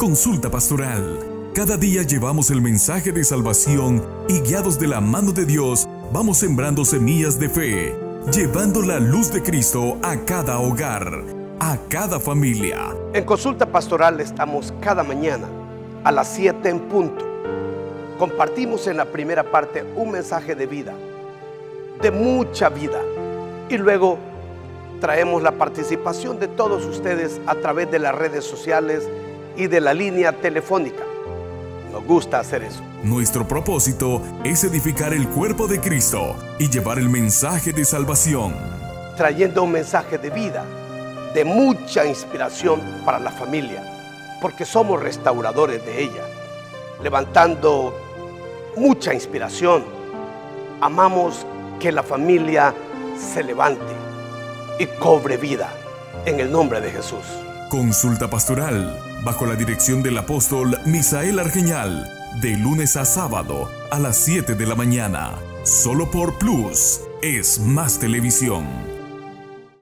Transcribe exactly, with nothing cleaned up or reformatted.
Consulta Pastoral. Cada día llevamos el mensaje de salvación y guiados de la mano de Dios, vamos sembrando semillas de fe, llevando la luz de Cristo a cada hogar, a cada familia. En Consulta Pastoral estamos cada mañana a las siete en punto. Compartimos en la primera parte un mensaje de vida, de mucha vida, y luego traemos la participación de todos ustedes a través de las redes sociales y de la línea telefónica. Nos gusta hacer eso. Nuestro propósito es edificar el cuerpo de Cristo y llevar el mensaje de salvación, trayendo un mensaje de vida, de mucha inspiración para la familia, porque somos restauradores de ella, levantando mucha inspiración. Amamos que la familia se levante y cobre vida en el nombre de Jesús. Consulta Pastoral, bajo la dirección del apóstol Misael Argeñal, de lunes a sábado a las siete de la mañana, solo por Plus, es más televisión.